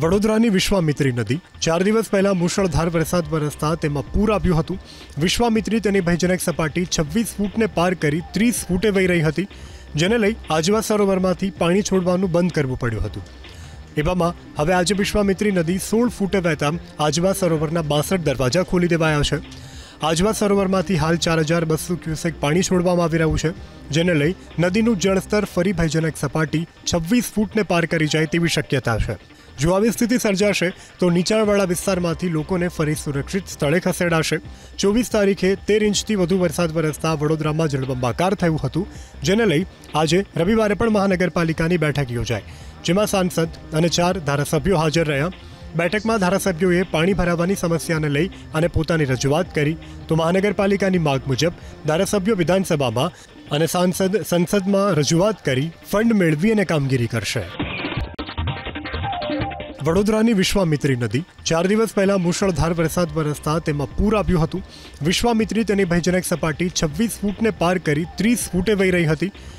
વડોદરાની વિશ્વામિત્રી નદી 4 દિવસ પહેલા મુશળધાર વરસાદ વરસતા તેમાં પૂર આવ્યું હતું। વિશ્વામિત્રી તેની ભયજનક સપાટી 26 ફૂટને પાર કરી 30 ફૂટે વહી રહી હતી, જેને લઈ આજવા સરોવરમાંથી પાણી છોડવાનું બંધ કરવું પડ્યું હતું। એવામાં હવે આજે વિશ્વામિત્રી નદી 16 ફૂટે વહેતા આજવા સરોવરના 62 દરવાજા ખોલી દેવાયા છે। આજવા સરોવરમાંથી હાલ 4200 ક્યુસેક પાણી છોડવામાં આવી રહ્યું છે, જેને લઈ નદીનું જળસ્તર ફરી ભયજનક સપાટી 26 ફૂટને પાર કરી જાય તેવી શક્યતા છે। જો આવી સ્થિતિ સર્જાશે તો નીચાણવાળા વિસ્તારમાંથી લોકોને ફરી સુરક્ષિત સ્થળે ખસેડાશે। 24 તારીખે 13 ઇંચથી વધુ વરસાદ વરસતા વડોદરામાં જળબંબાકાર થયું હતું, જેને લઈ આજે રવિવારે પણ મહાનગરપાલિકાની બેઠક યોજાઈ, જેમાં સાંસદ અને 4 ધારાસભ્યો હાજર રહ્યા। બેઠકમાં ધારાસભ્યોએ પાણી ભરાવાની સમસ્યાને લઈ અને પોતાની રજૂઆત કરી, તો મહાનગરપાલિકાની માંગ મુજબ ધારાસભ્યો વિધાનસભામાં અને સાંસદ સંસદમાં રજૂઆત કરી ફંડ મેળવી અને કામગીરી કરશે। વડોદરાની વિશ્વામિત્રી નદી 4 દિવસ પહેલા મુશળધાર વરસાદ વરસતા તેમાં પૂર આવ્યું હતું। વિશ્વામિત્રી તેની ભયજનક સપાટી 26 ફૂટને પાર કરી 30 ફૂટે વહી રહી હતી,